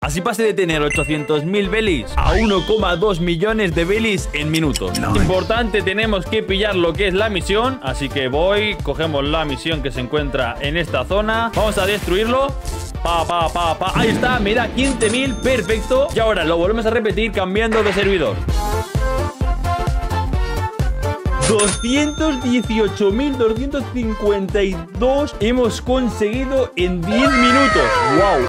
Así pasé de tener 800.000 belis a 1,2 millones de belis en minutos. Importante, tenemos que pillar lo que es la misión. Así que cogemos la misión que se encuentra en esta zona. Vamos a destruirlo. Ahí está, me da 15.000, perfecto. Y ahora lo volvemos a repetir cambiando de servidor. 218.252 hemos conseguido en 10 minutos. ¡Wow!